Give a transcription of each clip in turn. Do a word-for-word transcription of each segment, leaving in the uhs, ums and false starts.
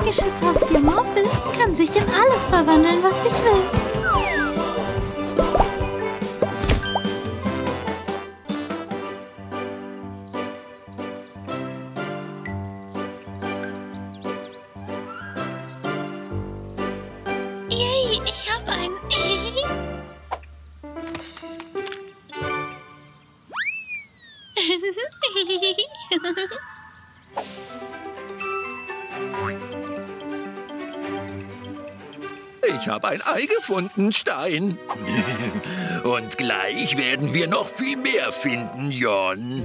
magisches Haustier Morphle kann sich in alles verwandeln, was sich will. Yay, ich hab ein... Ich habe ein Ei gefunden, Stein. Und gleich werden wir noch viel mehr finden, Jon.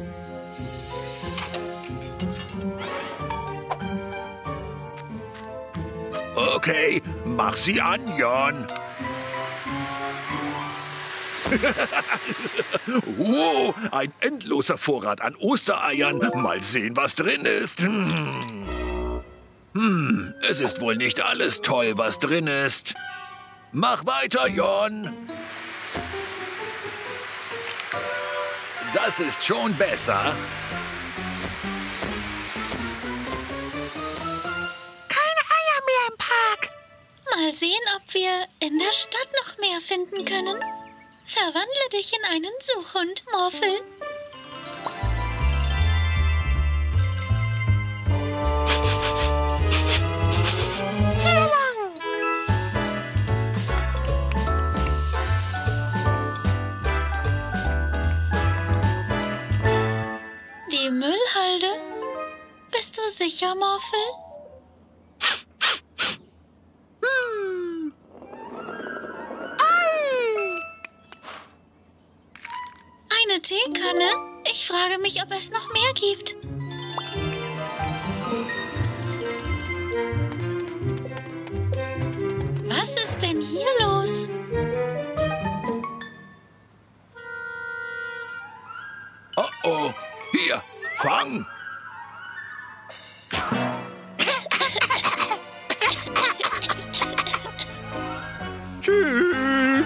Okay, mach sie an, Jon. Oh, ein endloser Vorrat an Ostereiern. Mal sehen, was drin ist. Hm. Hm, es ist wohl nicht alles toll, was drin ist. Mach weiter, Jon. Das ist schon besser. Keine Eier mehr im Park. Mal sehen, ob wir in der Stadt noch mehr finden können. Verwandle dich in einen Suchhund, Morphle. Hier lang. Die Müllhalde? Bist du sicher, Morphle? Hm. Ei. Eine Teekanne? Ich frage mich, ob es noch mehr gibt. Was ist denn hier los? Oh oh, hier, fang. Tschüss.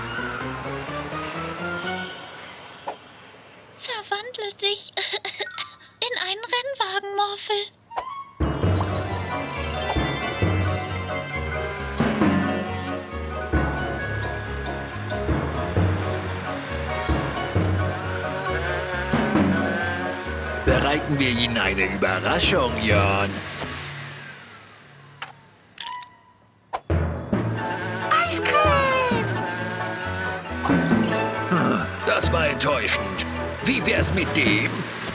Verwandle dich in einen Rennwagen, Morphle. Bereiten wir ihnen eine Überraschung, Jon. Eiscreme. Hm, das war enttäuschend. Wie wär's mit dem?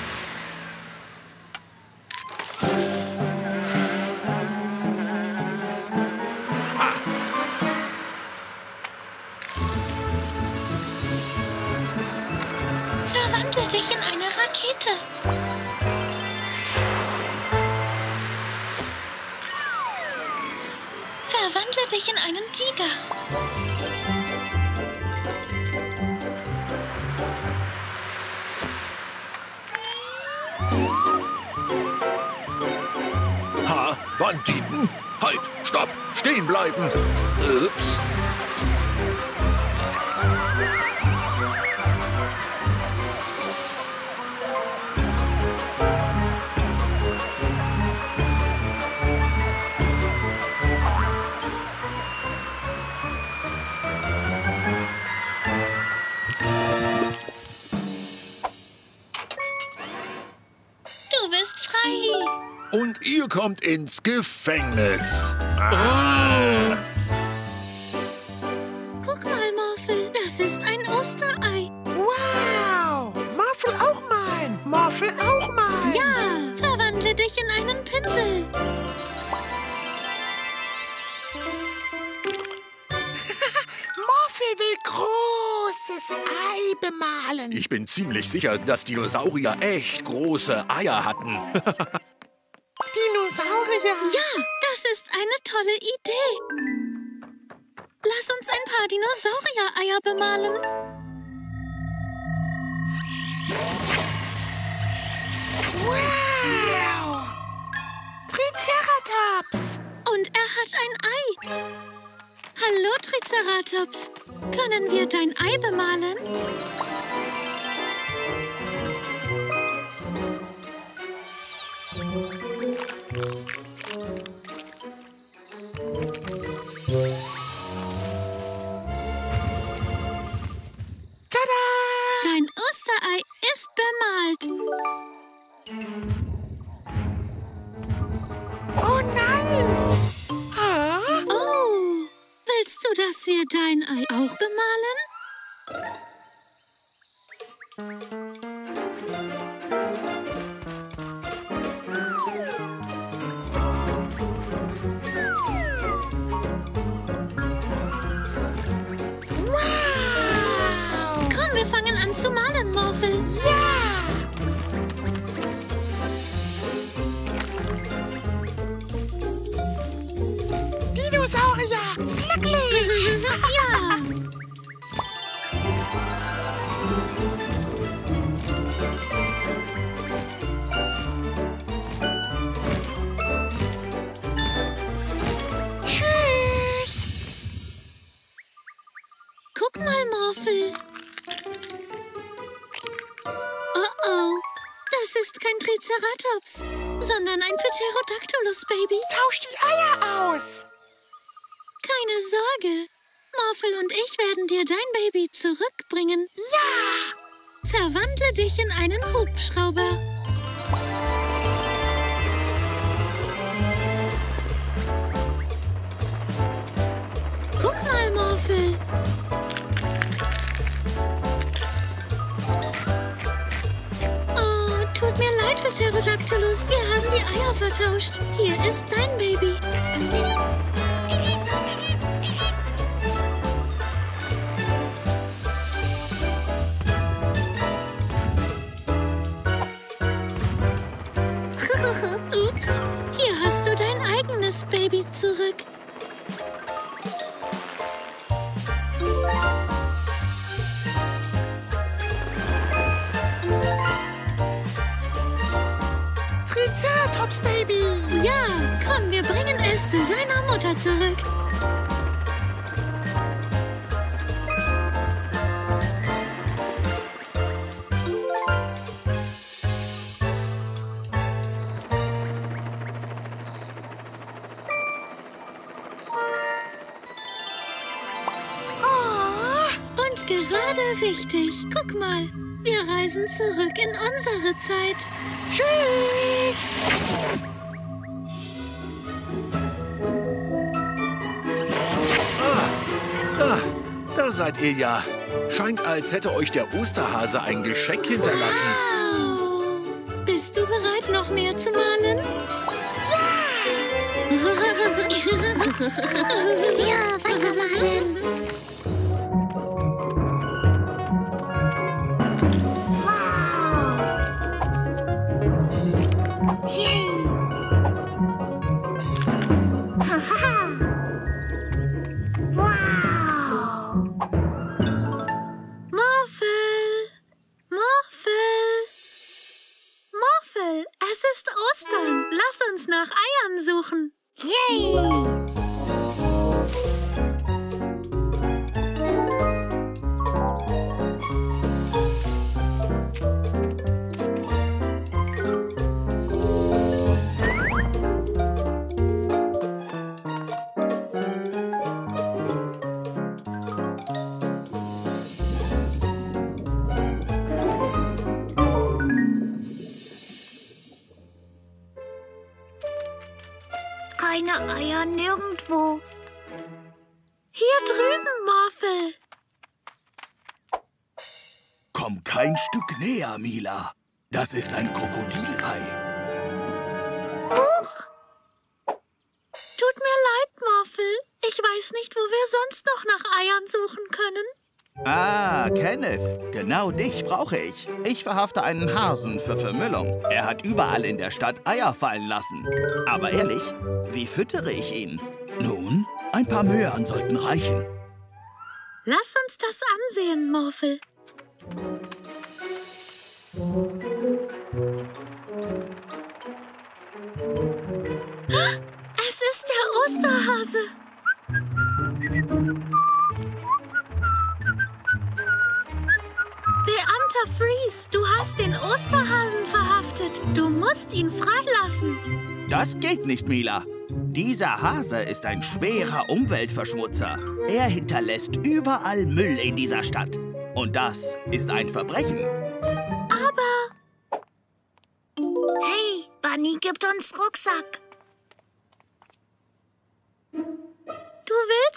Verwandle dich in eine Rakete. Verwandle dich in einen Tiger. Ha, Banditen! Halt, stopp, stehen bleiben. Ups. Du bist frei. Und ihr kommt ins Gefängnis. Ah. Guck mal, Morphle, das ist ein Osterei. Wow. Morphle auch mal. Morphle auch mal. Ja, verwandle dich in einen Pinsel. Morphle will großes Ei bemalen. Ich bin ziemlich sicher, dass Dinosaurier echt große Eier hatten. Dinosaurier. Ja, das ist eine tolle Idee. Lass uns ein paar Dinosaurier-Eier bemalen. Wow. Triceratops. Und er hat ein Ei. Hallo, Triceratops. Können wir dein Ei bemalen? dein Ei auch bemalen? Wow! Komm, wir fangen an zu malen, Morphle. Ja! Dinosaurier! Glücklich! Ja! Tschüss! Guck mal, Morphle. Oh oh, das ist kein Triceratops, sondern ein Pterodactylus-Baby. Tausch die Eier aus! Keine Sorge. Morphle und ich werden dir dein Baby zurückbringen. Ja! Verwandle dich in einen Hubschrauber. Guck mal, Morphle. Oh, tut mir leid, Pterodactylus. Wir haben die Eier vertauscht. Hier ist dein Baby. Ups, hier hast du dein eigenes Baby zurück. Triceratops Baby! Ja, komm, wir bringen es zu seiner Mutter zurück. Und gerade richtig. Guck mal, wir reisen zurück in unsere Zeit. Tschüss! Ah, da seid ihr ja. Scheint, als hätte euch der Osterhase ein Geschenk hinterlassen. Wow. Bist du bereit, noch mehr zu malen? Ja, weitermalen. Wow. Yay. Haha. Wow. Morphle! Morphle! Morphle, es ist Ostern. Lass uns nach Eiern suchen. Yay. Keine Eier nirgendwo. Hier drüben, Morphle. Komm kein Stück näher, Mila. Das ist ein Krokodilei. Huch! Tut mir leid, Morphle. Ich weiß nicht, wo wir sonst noch nach Eiern suchen können. Ah, Kenneth. Genau dich brauche ich. Ich verhafte einen Hasen für Vermüllung. Er hat überall in der Stadt Eier fallen lassen. Aber ehrlich, wie füttere ich ihn? Nun, ein paar Möhren sollten reichen. Lass uns das ansehen, Morphle. Es ist der Osterhase. Beamter Freeze, du hast den Osterhasen verhaftet. Du musst ihn freilassen. Das geht nicht, Mila. Dieser Hase ist ein schwerer Umweltverschmutzer. Er hinterlässt überall Müll in dieser Stadt. Und das ist ein Verbrechen. Aber... Hey, Bunny gibt uns Rucksack. Du willst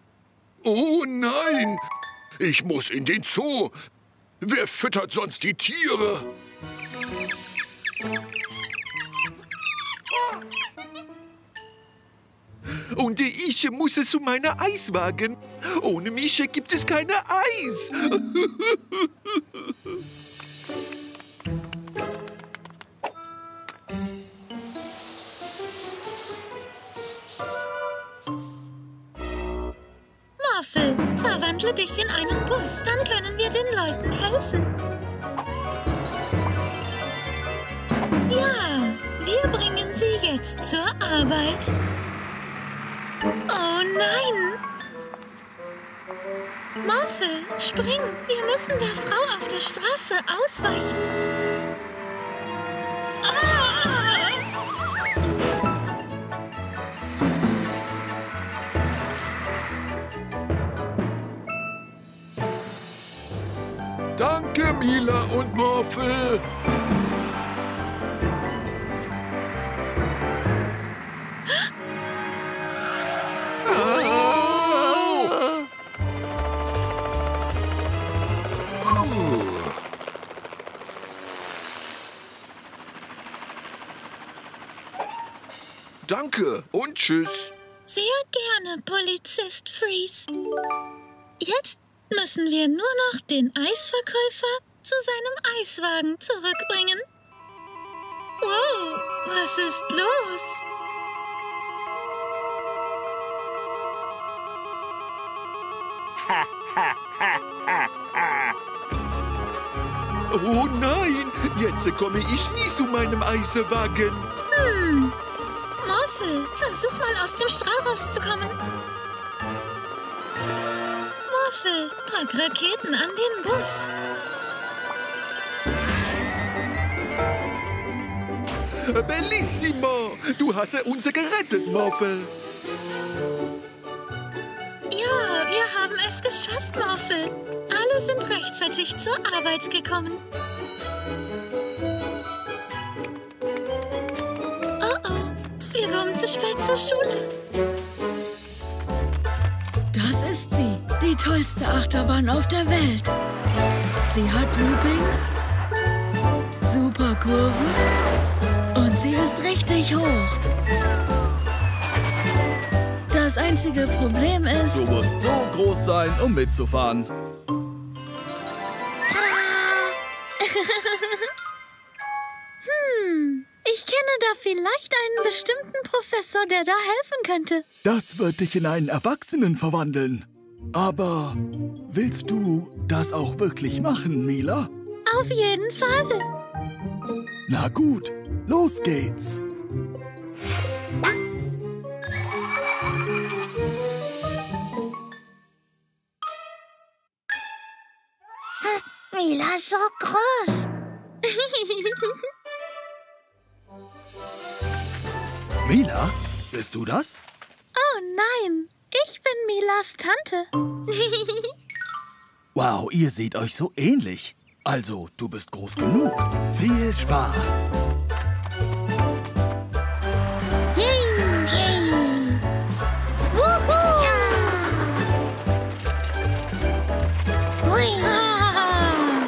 Oh nein! Ich muss in den Zoo. Wer füttert sonst die Tiere? Und ich muss zu meiner Eiswagen. Ohne mich gibt es keine Eis. Morphle, verwandle dich in einen Bus, dann können wir den Leuten helfen. Ja, wir bringen sie jetzt zur Arbeit. Oh nein! Morphle, spring! Wir müssen der Frau auf der Straße ausweichen. Ah! Danke, Mila und Morphle. Danke und tschüss. Sehr gerne, Polizist Freeze. Jetzt müssen wir nur noch den Eisverkäufer zu seinem Eiswagen zurückbringen. Wow, was ist los? Oh nein, jetzt komme ich nie zu meinem Eiswagen. Hm. Morphle, versuch mal aus dem Strahl rauszukommen. Morphle, pack Raketen an den Bus. Bellissimo! Du hast uns gerettet, Morphle. Ja, wir haben es geschafft, Morphle. Alle sind rechtzeitig zur Arbeit gekommen. Oh oh, wir kommen zu spät zur Schule. Das ist sie, die tollste Achterbahn auf der Welt. Sie hat Loopings, super Kurven und sie ist richtig hoch. Das einzige Problem ist... Du musst so groß sein, um mitzufahren. Hm, ich kenne da vielleicht einen bestimmten Professor, der da helfen könnte. Das wird dich in einen Erwachsenen verwandeln. Aber willst du das auch wirklich machen, Mila? Auf jeden Fall. Na gut, los geht's. Mila ist so groß. Mila, bist du das? Oh nein, ich bin Milas Tante. Wow, ihr seht euch so ähnlich. Also, du bist groß genug. Viel Spaß. Yay, yay. Wuhu. Ja. Hui. Ah.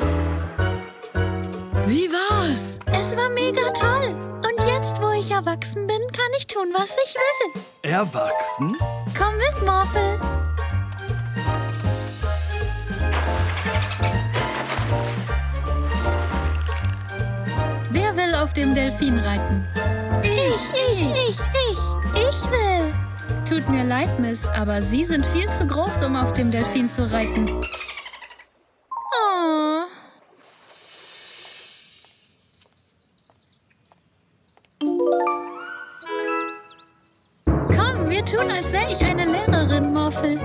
Wie war's? Es war mega toll. Und jetzt, wo ich erwachsen bin, kann ich tun, was ich will. Erwachsen? Komm mit, Morphle. Wer will auf dem Delfin reiten? Ich, ich, ich, ich. Ich will. Tut mir leid, Miss, aber Sie sind viel zu groß, um auf dem Delfin zu reiten. Oh. Komm, wir tun, als wäre ich eine Lehrerin, Morphle.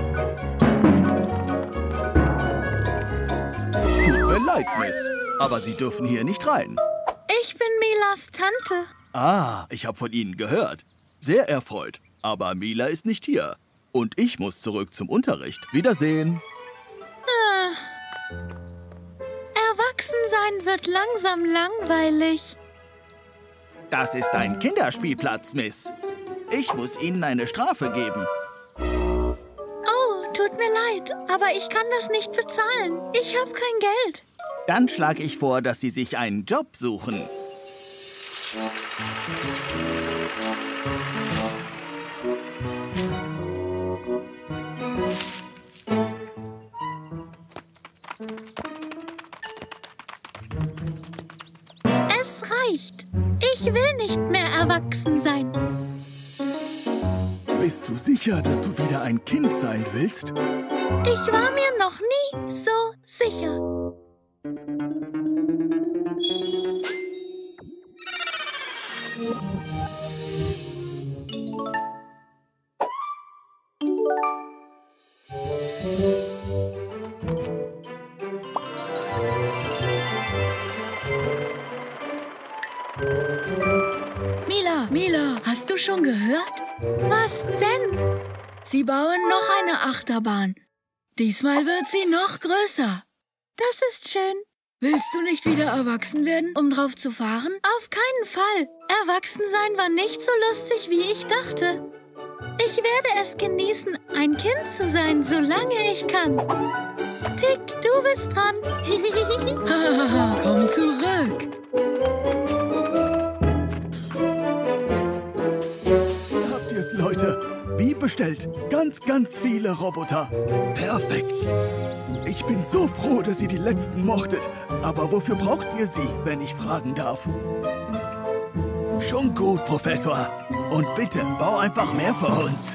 Tut mir leid, Miss. Aber Sie dürfen hier nicht rein. Ich bin Milas Tante. Ah, ich habe von Ihnen gehört. Sehr erfreut. Aber Mila ist nicht hier. Und ich muss zurück zum Unterricht. Wiedersehen. Ah. Erwachsensein wird langsam langweilig. Das ist ein Kinderspielplatz, Miss. Ich muss Ihnen eine Strafe geben. Oh, tut mir leid, aber ich kann das nicht bezahlen. Ich habe kein Geld. Dann schlage ich vor, dass Sie sich einen Job suchen. Es reicht. Ich will nicht mehr erwachsen sein. Bist du sicher, dass du wieder ein Kind sein willst? Ich war mir noch nie so sicher. Mila, Mila, hast du schon gehört? Was denn? Sie bauen noch eine Achterbahn. Diesmal wird sie noch größer. Das ist schön. Willst du nicht wieder erwachsen werden, um drauf zu fahren? Auf keinen Fall. Erwachsensein war nicht so lustig, wie ich dachte. Ich werde es genießen, ein Kind zu sein, solange ich kann. Tick, du bist dran. Komm zurück. Habt ihr's, Leute? Wie bestellt. Ganz, ganz viele Roboter. Perfekt. Ich bin so froh, dass ihr die letzten mochtet. Aber wofür braucht ihr sie, wenn ich fragen darf? Schon gut, Professor. Und bitte, bau einfach mehr für uns.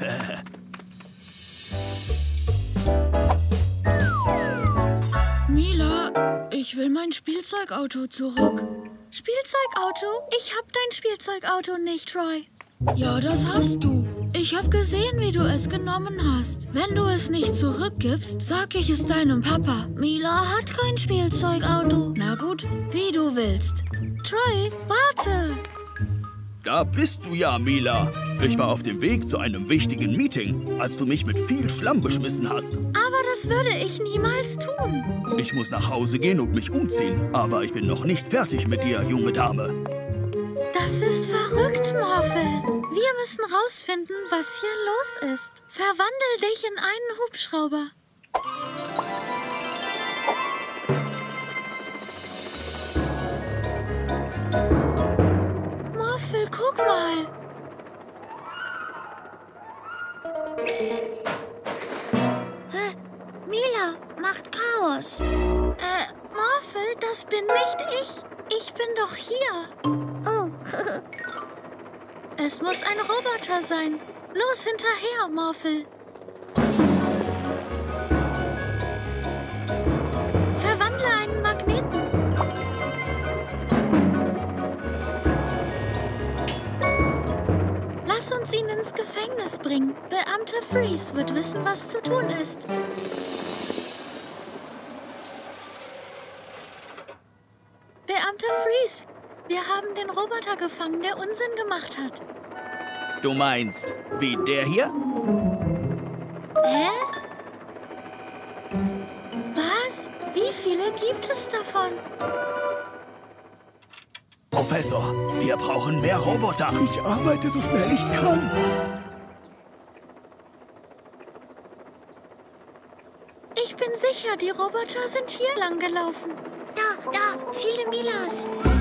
Mila, ich will mein Spielzeugauto zurück. Spielzeugauto? Ich hab dein Spielzeugauto nicht, Troy. Ja, das hast du. Ich habe gesehen, wie du es genommen hast. Wenn du es nicht zurückgibst, sag ich es deinem Papa. Mila hat kein Spielzeugauto. Na gut, wie du willst. Troy, warte. Da bist du ja, Mila. Ich war auf dem Weg zu einem wichtigen Meeting, als du mich mit viel Schlamm beschmissen hast. Aber das würde ich niemals tun. Ich muss nach Hause gehen und mich umziehen, aber ich bin noch nicht fertig mit dir, junge Dame. Das ist verrückt, Morphle. Wir müssen rausfinden, was hier los ist. Verwandel dich in einen Hubschrauber. Morphle, guck mal. Hä? Mila macht Chaos. Äh, Morphle, das bin nicht ich. Ich bin doch hier. Oh. Es muss ein Roboter sein. Los, hinterher, Morphle. Verwandle einen Magneten. Lass uns ihn ins Gefängnis bringen. Beamter Freeze wird wissen, was zu tun ist. Beamter Freeze, wir haben den Roboter gefangen, der Unsinn gemacht hat. Du meinst, wie der hier? Hä? Was? Wie viele gibt es davon? Professor, wir brauchen mehr Roboter. Ich arbeite so schnell ich kann. Ich bin sicher, die Roboter sind hier lang gelaufen. Da, da, viele Milas.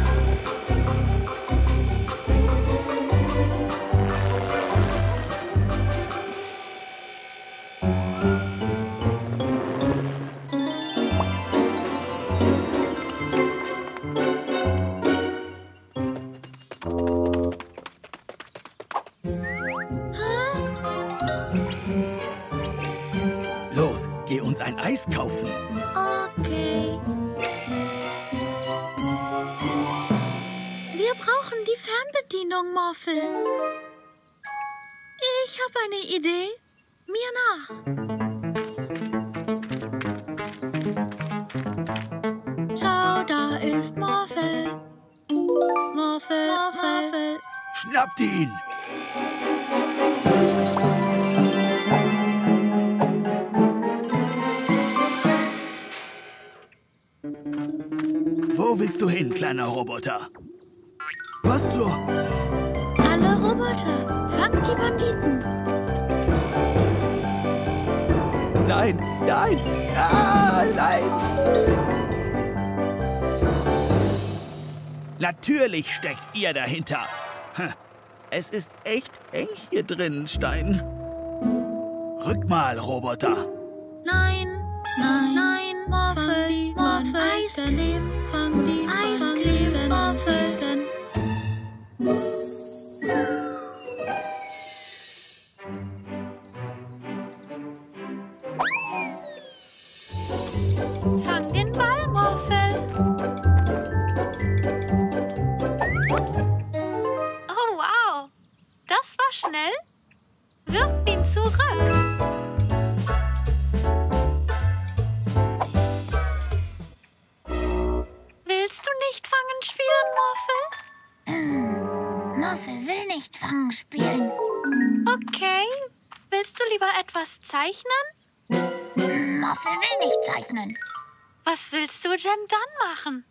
Los, geh uns ein Eis kaufen. Okay. Wir brauchen die Fernbedienung, Morphle. Ich habe eine Idee. Mir nach. Schau, da ist Morphle. Morphle, Morphle. Schnappt ihn! Wo willst du hin, kleiner Roboter? Was zur... Alle Roboter, fangt die Banditen. Nein! Nein, nein, ah, nein. Natürlich steckt ihr dahinter. Es ist echt eng hier drin, Stein. Rück mal, Roboter. Nein, nein, nein, Morphle, Morphle, Eiscreme, fang die Eiscreme, Morphle, denn... Fang den Ball, Morphle. Oh, wow. Das war schnell. Wirf ihn zurück. Willst du nicht fangen spielen, Morphle? Hm, Morphle will nicht fangen spielen. Okay. Willst du lieber etwas zeichnen? Hm, Morphle will nicht zeichnen. Was willst du denn dann machen?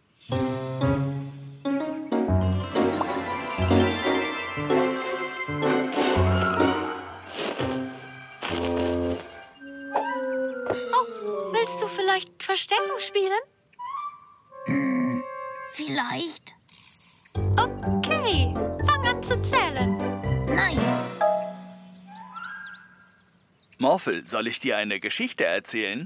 Oh, willst du vielleicht Verstecken spielen? Hm, vielleicht. Okay, fang an zu zählen. Nein. Morphle, soll ich dir eine Geschichte erzählen?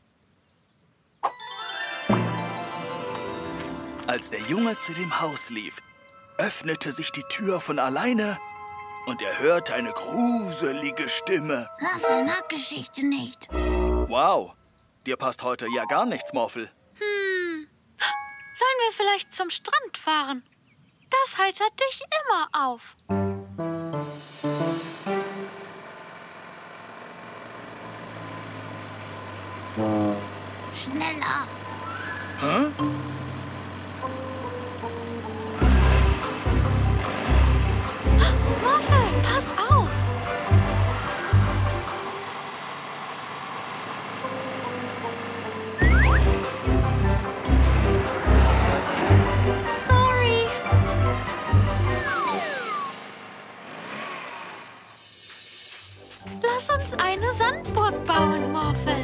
Als der Junge zu dem Haus lief, öffnete sich die Tür von alleine und er hörte eine gruselige Stimme. Morphle mag Geschichte nicht. Wow, dir passt heute ja gar nichts, Morphle. Hm, sollen wir vielleicht zum Strand fahren? Das heitert dich immer auf. Schneller. Hä? Morphle, pass auf! Sorry. Lass uns eine Sandburg bauen, Morphle.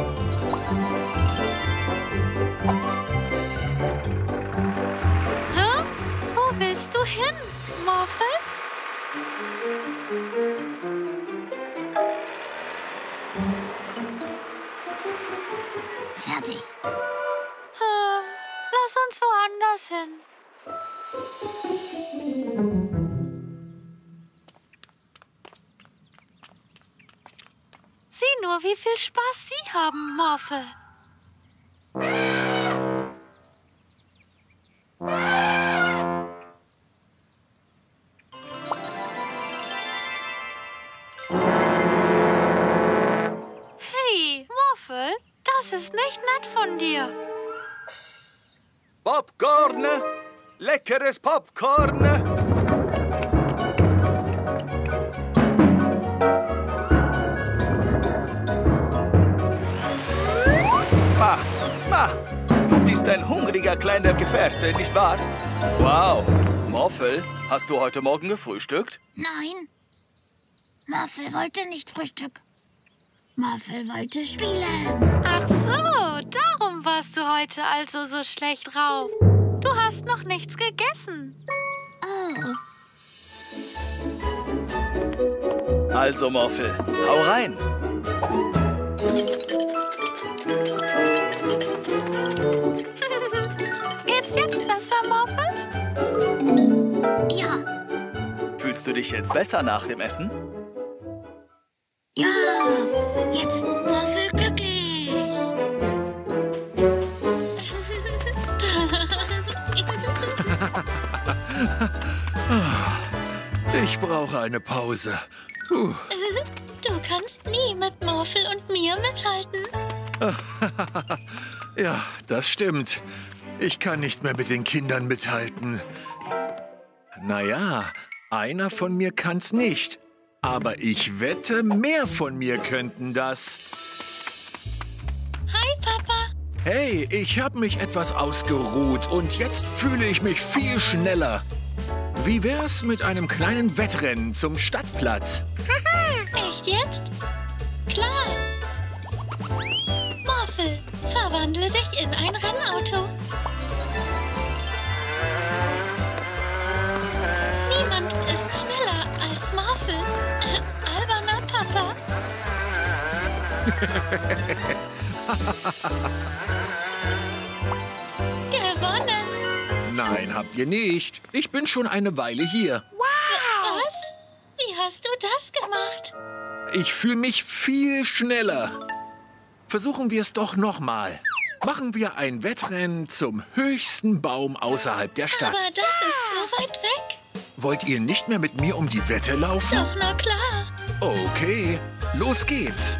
Hä? Wo willst du hin, Morphle? Fertig. Hm, lass uns woanders hin. Sieh nur, wie viel Spaß Sie haben, Morphle. Hey, Morphle, das ist nicht nett von dir. Popcorn! Leckeres Popcorn! Ma, Ma, du bist ein hungriger kleiner Gefährte, nicht wahr? Wow, Morphle, hast du heute Morgen gefrühstückt? Nein. Morphle wollte nicht Frühstück. Morphle wollte spielen. Ach so, darum warst du heute also so schlecht drauf. Du hast noch nichts gegessen. Oh. Also, Morphle, hau rein. Geht's jetzt besser, Morphle? Ja. Fühlst du dich jetzt besser nach dem Essen? Ja. Jetzt Morphle glücklich. Ich brauche eine Pause. Puh. Du kannst nie mit Morphle und mir mithalten. Ja, das stimmt. Ich kann nicht mehr mit den Kindern mithalten. Naja, einer von mir kann's nicht. Aber ich wette, mehr von mir könnten das. Hi, Papa. Hey, ich habe mich etwas ausgeruht und jetzt fühle ich mich viel schneller. Wie wär's mit einem kleinen Wettrennen zum Stadtplatz? Echt jetzt? Klar. Verwandle dich in ein Rennauto. Niemand ist schneller als Morphle. Alberner Papa. Gewonnen. Nein, habt ihr nicht. Ich bin schon eine Weile hier. Was? Wie hast du das gemacht? Ich fühle mich viel schneller. Versuchen wir es doch nochmal. Machen wir ein Wettrennen zum höchsten Baum außerhalb der Stadt. Aber das ist so weit weg. Wollt ihr nicht mehr mit mir um die Wette laufen? Doch, na klar. Okay, los geht's.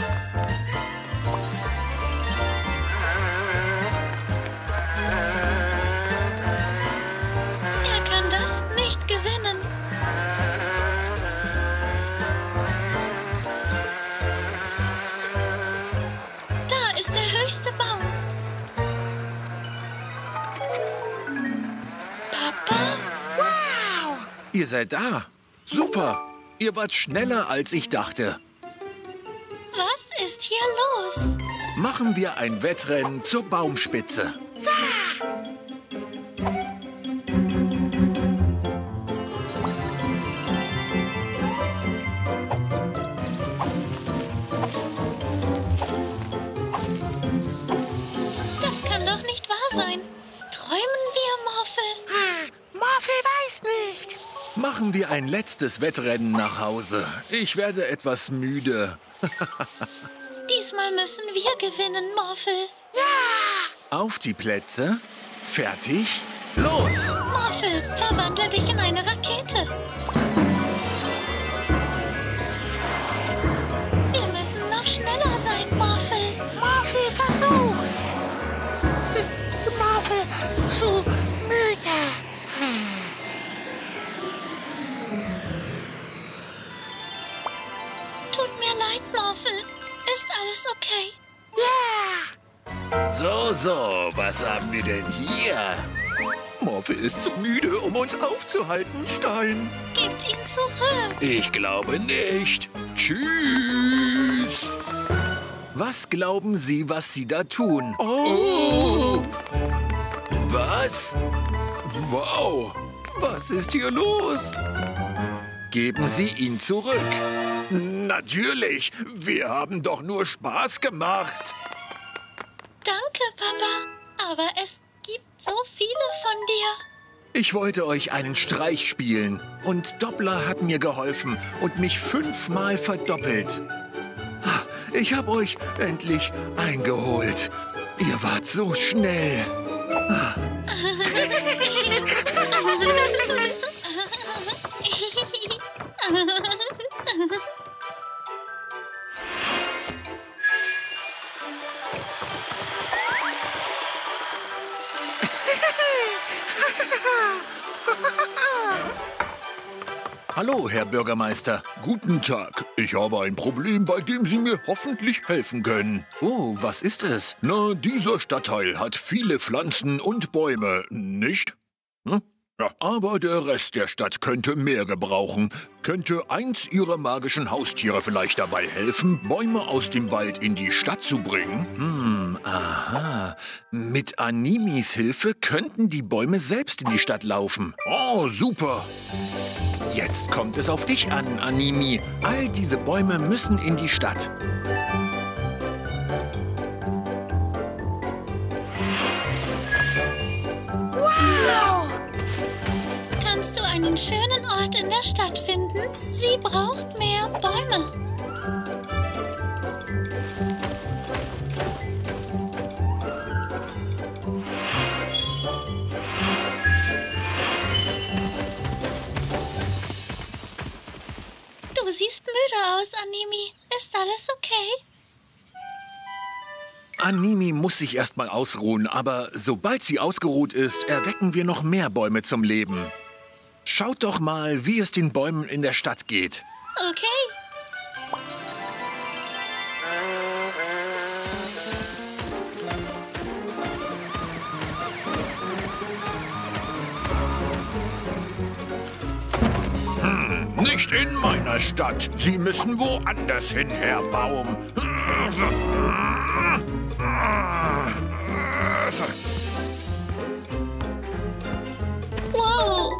Er kann das nicht gewinnen. Da ist der höchste Baum. Papa? Wow! Ihr seid da. Super. Ihr wart schneller, als ich dachte. Was ist hier los? Machen wir ein Wettrennen zur Baumspitze. Das kann doch nicht wahr sein. Träumen wir, Morphle? Ah, Morphle weiß nicht. Machen wir ein letztes Wettrennen nach Hause. Ich werde etwas müde. Diesmal müssen wir gewinnen, Morphle. Auf die Plätze. Fertig. Los! Morphle, verwandle dich in eine Rakete. Wir müssen noch schneller sein, Morphle. Morphle versucht. Morphle zu müde. Tut mir leid, Morphle. Ist alles okay? Ja. So, so, was haben wir denn hier? Morphle ist zu müde, um uns aufzuhalten, Stein. Gebt ihn zurück. Ich glaube nicht. Tschüss. Was glauben Sie, was Sie da tun? Oh! Was? Wow! Was ist hier los? Geben Sie ihn zurück. Natürlich. Wir haben doch nur Spaß gemacht. Danke, Papa. Aber es gibt so viele von dir. Ich wollte euch einen Streich spielen. Und Doppler hat mir geholfen und mich fünfmal verdoppelt. Ich habe euch endlich eingeholt. Ihr wart so schnell. Hallo, Herr Bürgermeister. Guten Tag. Ich habe ein Problem, bei dem Sie mir hoffentlich helfen können. Oh, was ist es? Na, dieser Stadtteil hat viele Pflanzen und Bäume, nicht? Hm? Ja. Aber der Rest der Stadt könnte mehr gebrauchen. Könnte eins Ihrer magischen Haustiere vielleicht dabei helfen, Bäume aus dem Wald in die Stadt zu bringen? Hm, aha. Mit Animis Hilfe könnten die Bäume selbst in die Stadt laufen. Oh, super. Jetzt kommt es auf dich an, Animi. All diese Bäume müssen in die Stadt. Wow! Kannst du einen schönen Ort in der Stadt finden? Sie braucht mehr Bäume. Du siehst müde aus, Animi. Ist alles okay? Animi muss sich erst mal ausruhen, aber sobald sie ausgeruht ist, erwecken wir noch mehr Bäume zum Leben. Schaut doch mal, wie es den Bäumen in der Stadt geht. Okay. Hm, nicht in meiner Stadt. Sie müssen woanders hin, Herr Baum. Wow.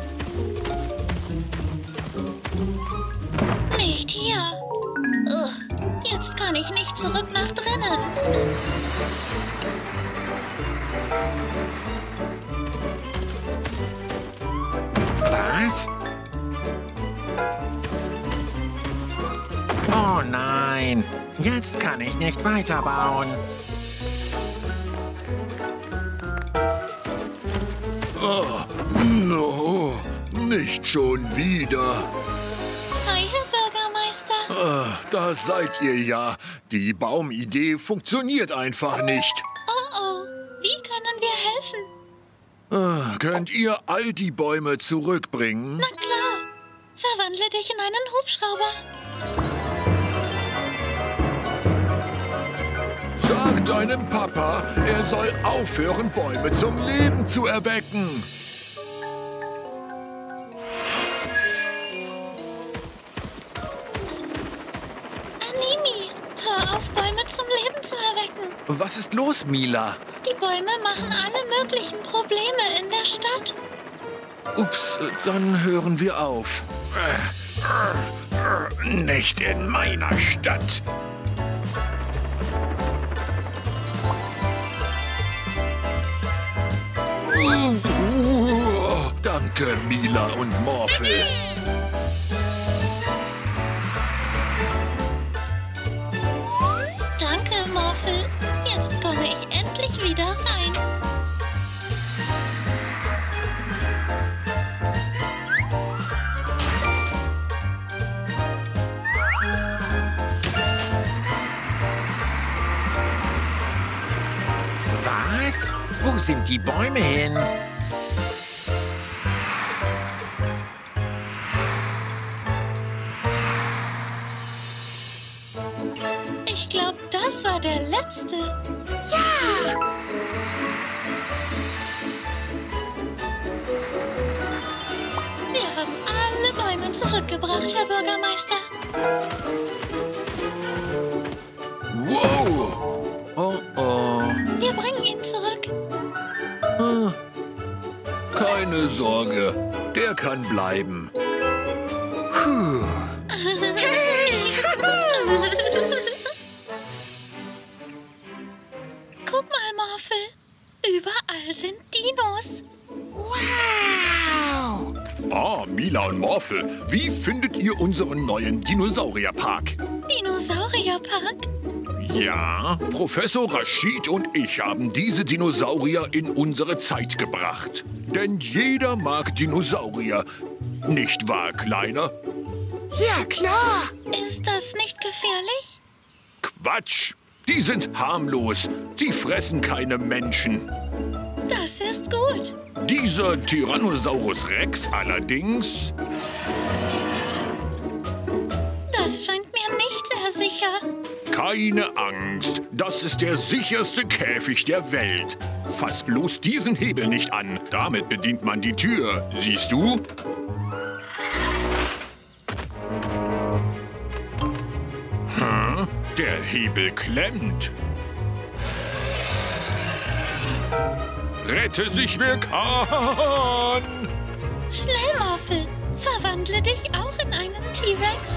Nicht hier. Ugh, jetzt kann ich nicht zurück nach drinnen. Was? Oh nein, jetzt kann ich nicht weiterbauen. Oh, no, nicht schon wieder. Hi, Herr Bürgermeister. Ah, da seid ihr ja. Die Baumidee funktioniert einfach nicht. Oh oh, wie können wir helfen? Ah, könnt ihr all die Bäume zurückbringen? Na klar. Verwandle dich in einen Hubschrauber. Sag deinem Papa, er soll aufhören, Bäume zum Leben zu erwecken. Animi, hör auf, Bäume zum Leben zu erwecken. Was ist los, Mila? Die Bäume machen alle möglichen Probleme in der Stadt. Ups, dann hören wir auf. Nicht in meiner Stadt. Danke, Mila und Morphle. Danke, Morphle. Jetzt komme ich endlich wieder rein. Was? Wo sind die Bäume hin? Ich glaube, das war der letzte. Ja! Wir haben alle Bäume zurückgebracht, Herr Bürgermeister. Wow! Oh oh. Wir bringen ihn zurück. Ah, keine Sorge, der kann bleiben. Puh. Guck mal, Morphle. Überall sind Dinos. Wow! Ah, Mila und Morphle, wie findet ihr unseren neuen Dinosaurierpark? Dinosaurierpark? Ja, Professor Rashid und ich haben diese Dinosaurier in unsere Zeit gebracht. Denn jeder mag Dinosaurier. Nicht wahr, Kleiner? Ja, klar! Ist das nicht gefährlich? Quatsch! Die sind harmlos. Sie fressen keine Menschen. Das ist gut. Dieser Tyrannosaurus Rex allerdings... Das scheint mir nicht sehr sicher. Keine Angst, das ist der sicherste Käfig der Welt. Fass bloß diesen Hebel nicht an. Damit bedient man die Tür. Siehst du? Hm? Der Hebel klemmt. Rette sich, wer kann! Schnell, Morphle. Verwandle dich auch in einen T-Rex.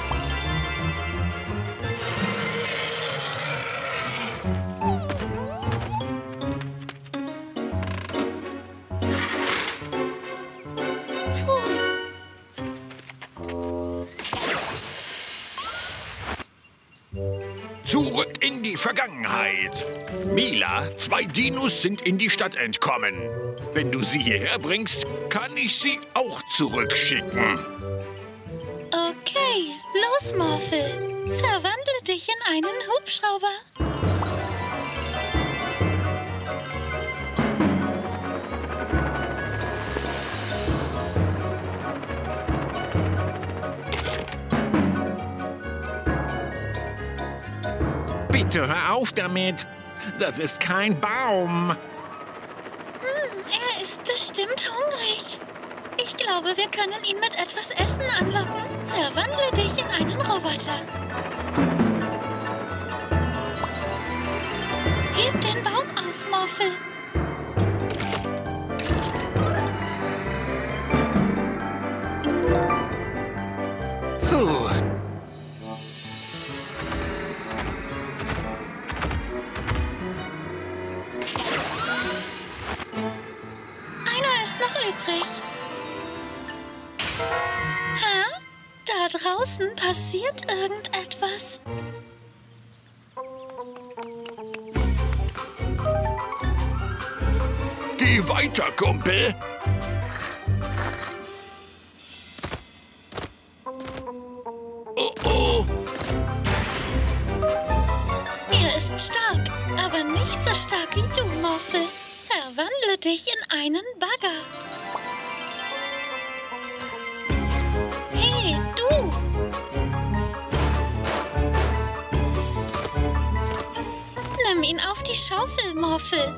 Zurück in die Vergangenheit. Mila, zwei Dinos sind in die Stadt entkommen. Wenn du sie hierher bringst, kann ich sie auch zurückschicken. Okay, los, Morphle. Verwandle dich in einen Hubschrauber. Bitte hör auf damit. Das ist kein Baum. Hm, er ist bestimmt hungrig. Ich glaube, wir können ihn mit etwas Essen anlocken. Verwandle dich in einen Roboter. Morphle. Puh. Einer ist noch übrig. Hä? Da draußen passiert irgendetwas. Geh weiter, Kumpel. Oh, oh. Er ist stark, aber nicht so stark wie du, Morphle. Verwandle dich in einen Bagger. Hey, du! Nimm ihn auf die Schaufel, Morphle.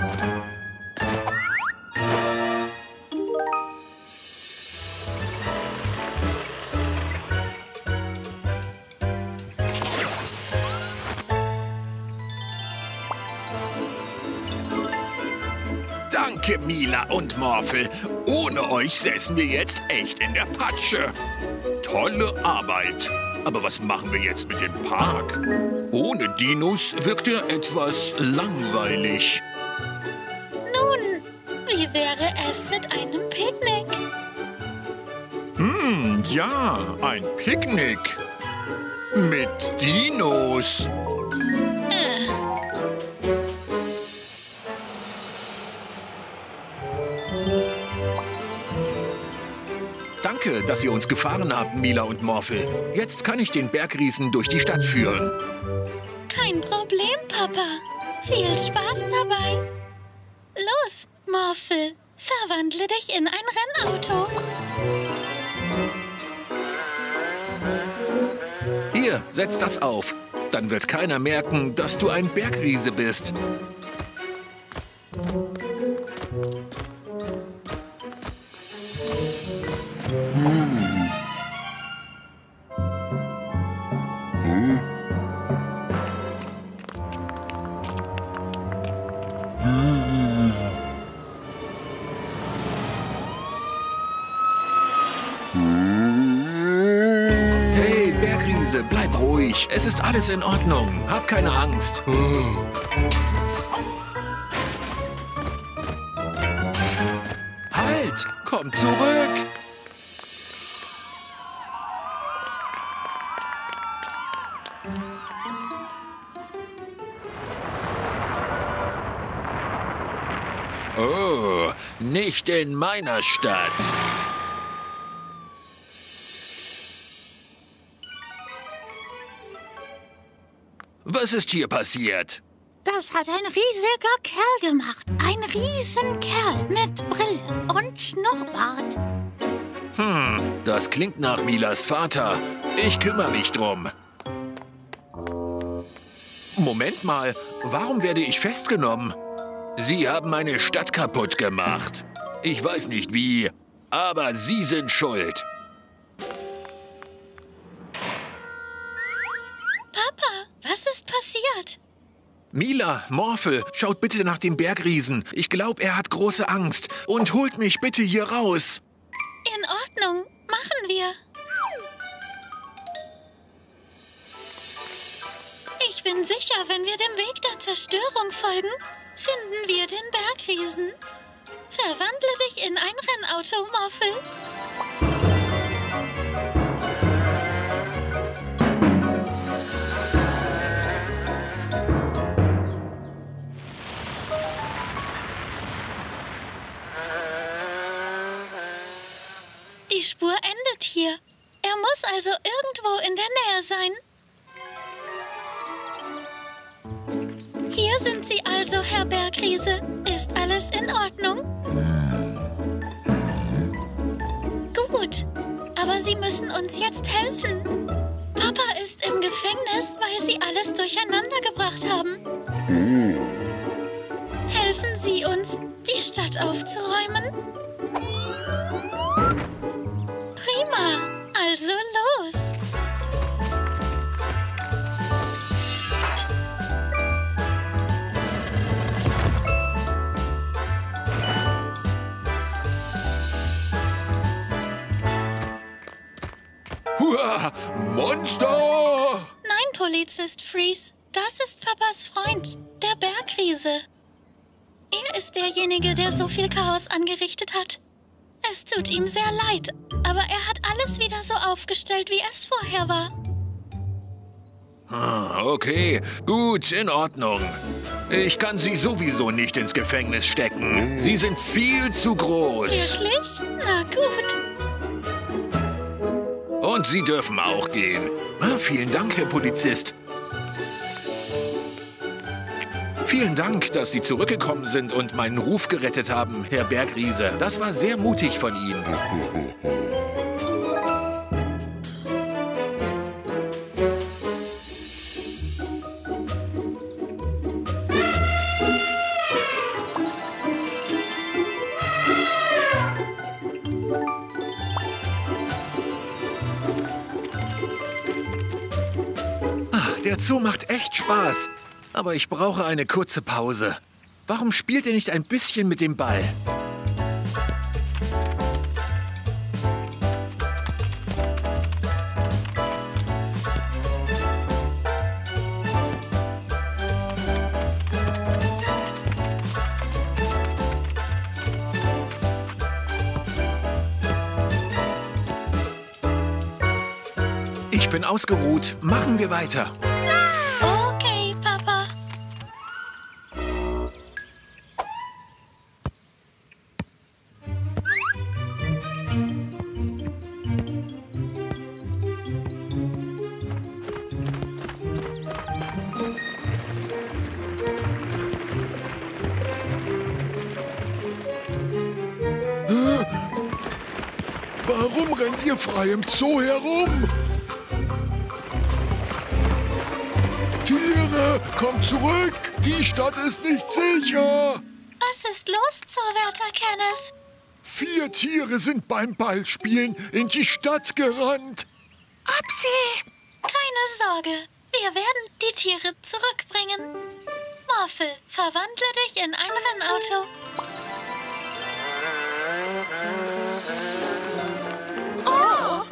Danke, Mila und Morphle. Ohne euch säßen wir jetzt echt in der Patsche. Tolle Arbeit. Aber was machen wir jetzt mit dem Park? Ohne Dinos wirkt er etwas langweilig. Nun, wie wäre es mit einem Picknick? Hm, ja, ein Picknick. Mit Dinos. Äh. Danke, dass ihr uns gefahren habt, Mila und Morphle. Jetzt kann ich den Bergriesen durch die Stadt führen. Kein Problem, Papa. Viel Spaß dabei. Los, Morphle, verwandle dich in ein Rennauto. Hier, setz das auf. Dann wird keiner merken, dass du ein Bergriese bist. Hey, Bergriese, bleib ruhig. Es ist alles in Ordnung. Hab keine Angst. Halt! Komm zurück! Oh, nicht in meiner Stadt. Was ist hier passiert? Das hat ein riesiger Kerl gemacht. Ein Riesenkerl mit Brille und Schnurrbart. Hm, das klingt nach Milas Vater. Ich kümmere mich drum. Moment mal, warum werde ich festgenommen? Sie haben meine Stadt kaputt gemacht. Ich weiß nicht wie, aber Sie sind schuld. Papa, was ist passiert? Mila, Morphle, schaut bitte nach dem Bergriesen. Ich glaube, er hat große Angst. Und holt mich bitte hier raus. In Ordnung, machen wir. Ich bin sicher, wenn wir dem Weg der Zerstörung folgen, finden wir den Bergriesen. Verwandle dich in ein Rennauto, Morphle. Die Spur endet hier. Er muss also irgendwo in der Nähe sein. Hier sind Sie also, Herr Bergriese. Ist alles in Ordnung? Gut, aber Sie müssen uns jetzt helfen. Papa ist im Gefängnis, weil Sie alles durcheinander gebracht haben. Helfen Sie uns, die Stadt aufzuräumen? Prima, also los. Hua, Monster! Nein, Polizist Freeze. Das ist Papas Freund, der Bergriese. Er ist derjenige, der so viel Chaos angerichtet hat. Es tut ihm sehr leid, aber er hat alles wieder so aufgestellt, wie es vorher war. Ah, okay, gut, in Ordnung. Ich kann Sie sowieso nicht ins Gefängnis stecken. Sie sind viel zu groß. Wirklich? Na gut. Und Sie dürfen auch gehen. Ah, vielen Dank, Herr Polizist. Vielen Dank, dass Sie zurückgekommen sind und meinen Ruf gerettet haben, Herr Bergriese. Das war sehr mutig von Ihnen. Der Zoo macht echt Spaß. Aber ich brauche eine kurze Pause. Warum spielt ihr nicht ein bisschen mit dem Ball? Ich bin ausgeruht. Machen wir weiter. Okay, Papa. Warum rennt ihr frei im Zoo herum? Tiere, kommt zurück! Die Stadt ist nicht sicher! Was ist los, Zoowärter Kenneth? Vier Tiere sind beim Ballspielen in die Stadt gerannt. Upsi! Keine Sorge, wir werden die Tiere zurückbringen. Morphle, verwandle dich in ein Rennauto. Oh!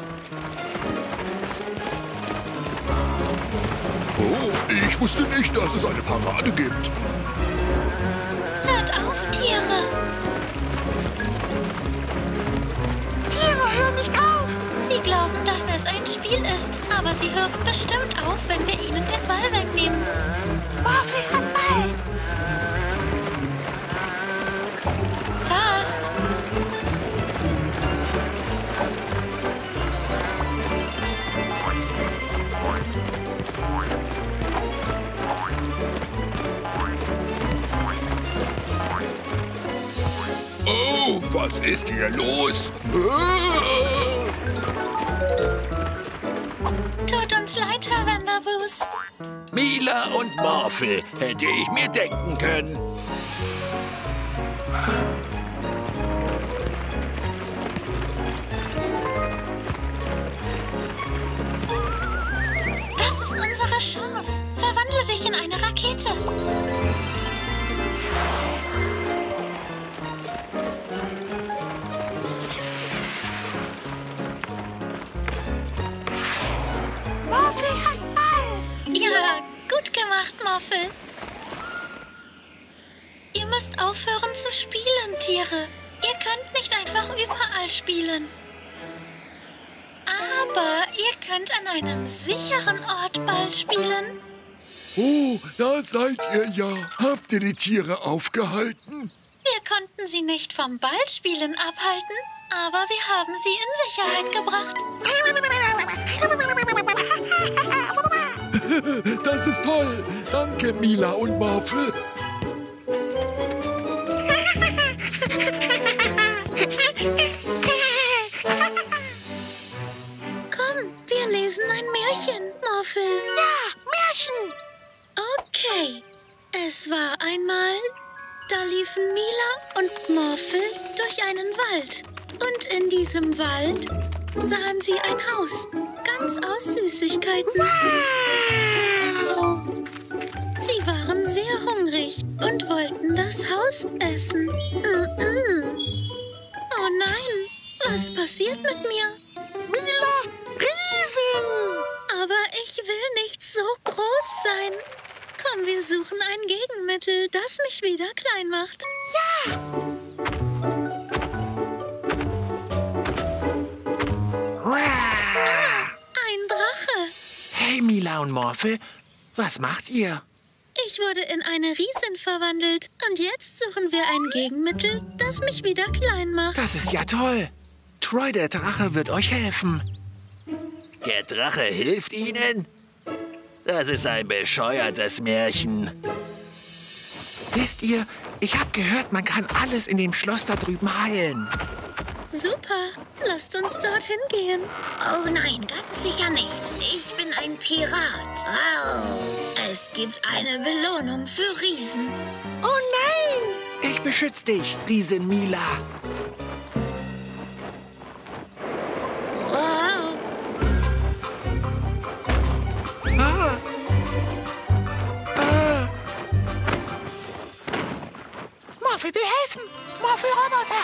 Oh, ich wusste nicht, dass es eine Parade gibt. Hört auf, Tiere! Tiere, hör nicht auf! Sie glauben, dass es ein Spiel ist, aber sie hören bestimmt auf, wenn wir ihnen den Ball wegnehmen. Morphle hat Ball! Fast! Oh, was ist hier los? Tut uns leid, Herr Vanderboos. Mila und Morphle hätte ich mir denken können. Das ist unsere Chance. Verwandle dich in eine Rakete. Morphle hat Ball! Ja, gut gemacht, Morphle. Ihr müsst aufhören zu spielen, Tiere. Ihr könnt nicht einfach überall spielen. Aber ihr könnt an einem sicheren Ort Ball spielen. Oh, da seid ihr ja. Habt ihr die Tiere aufgehalten? Wir konnten sie nicht vom Ballspielen abhalten, aber wir haben sie in Sicherheit gebracht. Das ist toll. Danke, Mila und Morphle. Komm, wir lesen ein Märchen, Morphle. Ja, Märchen! Okay. Es war einmal, da liefen Mila und Morphle durch einen Wald. Und in diesem Wald sahen sie ein Haus, ganz aus Süßigkeiten. Wow! Sie waren sehr hungrig und wollten das Haus essen. Mm-mm. Oh nein, was passiert mit mir? Mila, Riese! Ich will nicht so groß sein. Komm, wir suchen ein Gegenmittel, das mich wieder klein macht. Ja! Ah, ein Drache. Hey, Mila und Morphle, was macht ihr? Ich wurde in eine Riesin verwandelt. Und jetzt suchen wir ein Gegenmittel, das mich wieder klein macht. Das ist ja toll. Troy, der Drache, wird euch helfen. Der Drache hilft Ihnen? Das ist ein bescheuertes Märchen. Wisst ihr, ich habe gehört, man kann alles in dem Schloss da drüben heilen. Super, lasst uns dorthin gehen. Oh nein, ganz sicher nicht. Ich bin ein Pirat. Wow. Es gibt eine Belohnung für Riesen. Oh nein! Ich beschütze dich, Riesin Mila. Wow. Ah. Ah. Morphle will helfen. Morphle Roboter.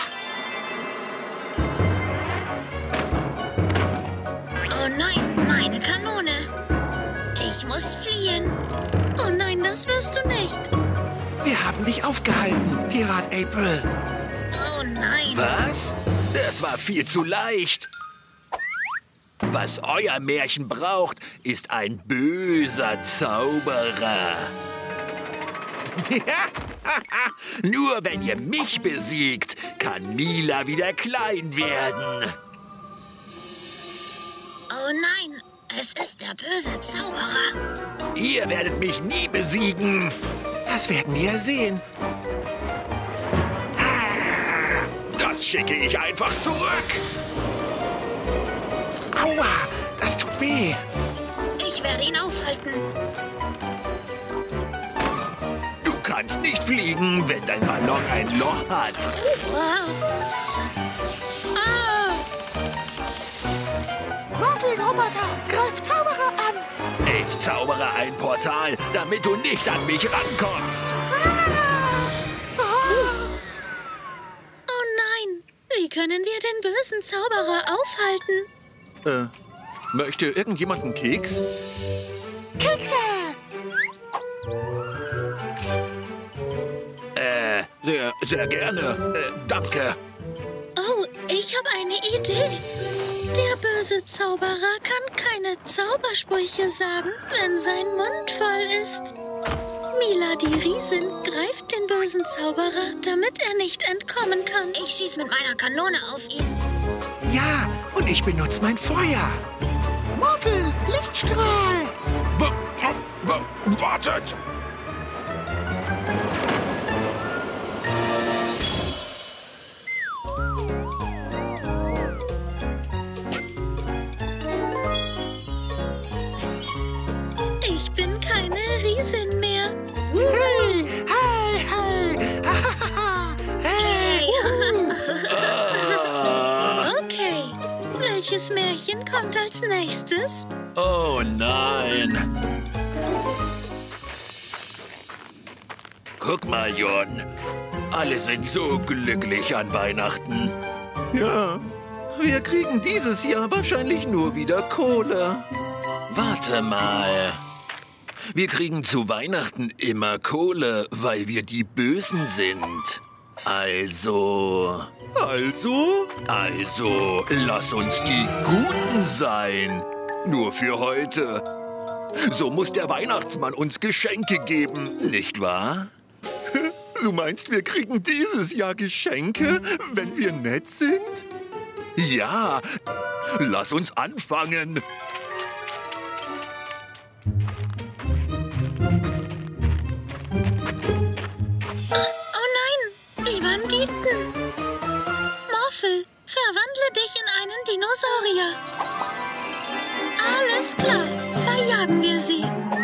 Oh nein, meine Kanone. Ich muss fliehen. Oh nein, das wirst du nicht. Wir haben dich aufgehalten, Pirat April. Oh nein. Was? Das war viel zu leicht. Was euer Märchen braucht, ist ein böser Zauberer. Nur wenn ihr mich besiegt, kann Mila wieder klein werden. Oh nein, es ist der böse Zauberer. Ihr werdet mich nie besiegen. Das werden wir sehen. Das schicke ich einfach zurück. Aua, das tut weh. Ich werde ihn aufhalten. Du kannst nicht fliegen, wenn dein Ballon ein Loch hat. Wow. Ah, Morphle Roboter, greif Zauberer an. Ich zaubere ein Portal, damit du nicht an mich rankommst. oh nein. Wie können wir den bösen Zauberer aufhalten? Äh, möchte irgendjemand einen Keks? Kekse. Äh, sehr, sehr gerne. Äh, danke. Oh, ich habe eine Idee. Der böse Zauberer kann keine Zaubersprüche sagen, wenn sein Mund voll ist. Mila, die Riesin, greift den bösen Zauberer, damit er nicht entkommen kann. Ich schieße mit meiner Kanone auf ihn. Ja, und ich benutze mein Feuer. Morphle, Lichtstrahl. W w wartet! Ich bin keine Riesin mehr. Hey, hey, hey. Hey. Okay, welches Märchen kommt als nächstes? Oh nein. Guck mal, Jon. Alle sind so glücklich an Weihnachten. Ja, wir kriegen dieses Jahr wahrscheinlich nur wieder Kohle. Warte mal. Wir kriegen zu Weihnachten immer Kohle, weil wir die Bösen sind. Also... Also? Also, lass uns die Guten sein. Nur für heute. So muss der Weihnachtsmann uns Geschenke geben, nicht wahr? Du meinst, wir kriegen dieses Jahr Geschenke, wenn wir nett sind? Ja, lass uns anfangen. Oh nein, die Banditen. Morphle, verwandle dich in einen Dinosaurier. Alles klar, verjagen wir sie.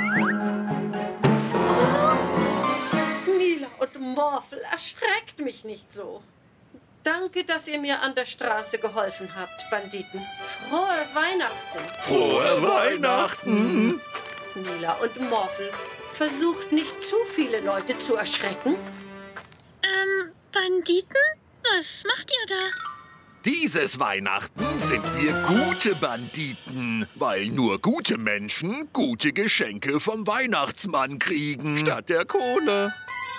Mila und Morphle, erschreckt mich nicht so. Danke, dass ihr mir an der Straße geholfen habt, Banditen. Frohe Weihnachten. Frohe Weihnachten! Mila und Morphle, versucht nicht zu viele Leute zu erschrecken. Ähm, Banditen? Was macht ihr da? Dieses Weihnachten sind wir gute Banditen, weil nur gute Menschen gute Geschenke vom Weihnachtsmann kriegen. Statt der Kohle.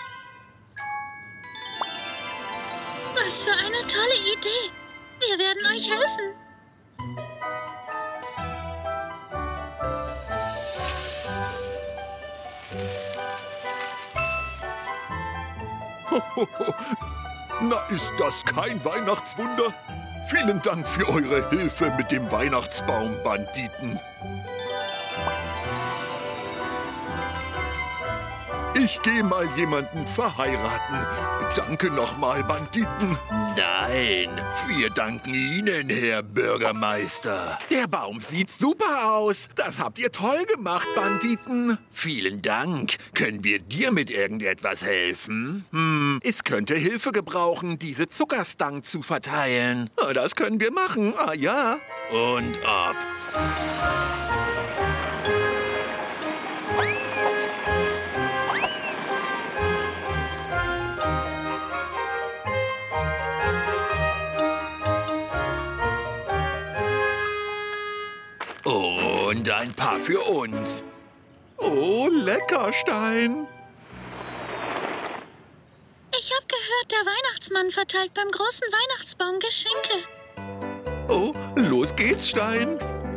Was für eine tolle Idee. Wir werden euch helfen. Na, ist das kein Weihnachtswunder? Vielen Dank für eure Hilfe mit dem Weihnachtsbaum, Banditen. Ich gehe mal jemanden verheiraten. Danke nochmal, Banditen. Nein, wir danken Ihnen, Herr Bürgermeister. Der Baum sieht super aus. Das habt ihr toll gemacht, Banditen. Vielen Dank. Können wir dir mit irgendetwas helfen? Hm, es könnte Hilfe gebrauchen, diese Zuckerstangen zu verteilen. Das können wir machen, ah ja. Und ab. Und ein paar für uns. Oh, lecker, Stein. Ich habe gehört, der Weihnachtsmann verteilt beim großen Weihnachtsbaum Geschenke. Oh, los geht's, Stein.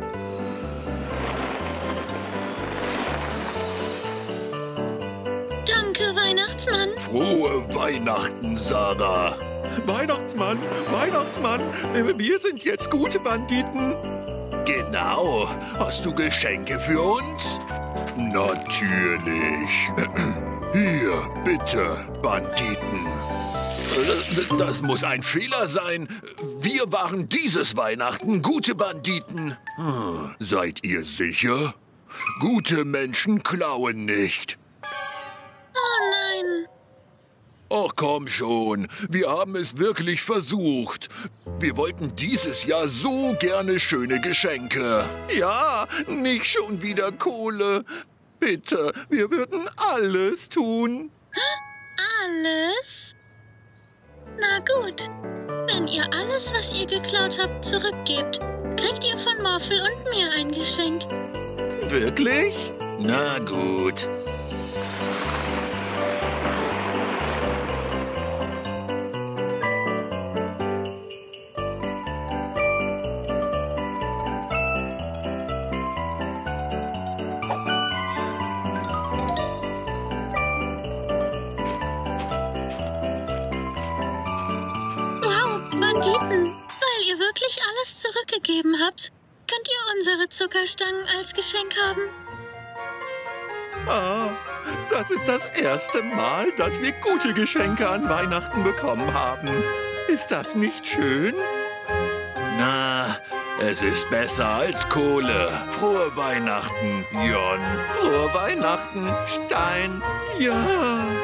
Danke, Weihnachtsmann. Frohe Weihnachten, Sarah. Weihnachtsmann, Weihnachtsmann, wir sind jetzt gute Banditen. Genau. Hast du Geschenke für uns? Natürlich. Hier, bitte, Banditen. Das muss ein Fehler sein. Wir waren dieses Weihnachten gute Banditen. Hm, seid ihr sicher? Gute Menschen klauen nicht. Oh nein. Ach komm schon, wir haben es wirklich versucht. Wir wollten dieses Jahr so gerne schöne Geschenke. Ja, nicht schon wieder Kohle. Bitte, wir würden alles tun. Alles? Na gut. Wenn ihr alles, was ihr geklaut habt, zurückgebt, kriegt ihr von Morphle und mir ein Geschenk. Wirklich? Na gut. Alles zurückgegeben habt, könnt ihr unsere Zuckerstangen als Geschenk haben. Ah, das ist das erste Mal, dass wir gute Geschenke an Weihnachten bekommen haben. Ist das nicht schön? Na, es ist besser als Kohle. Frohe Weihnachten, Jon. Frohe Weihnachten, Stein. Ja.